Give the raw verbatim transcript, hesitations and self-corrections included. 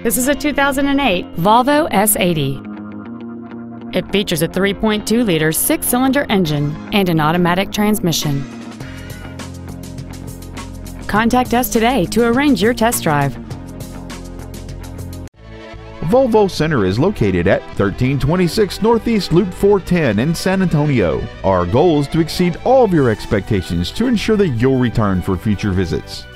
This is a two thousand eight Volvo S eighty. It features a three point two liter six-cylinder engine and an automatic transmission. Contact us today to arrange your test drive. Volvo Center is located at thirteen twenty-six Northeast Loop four ten in San Antonio. Our goal is to exceed all of your expectations to ensure that you'll return for future visits.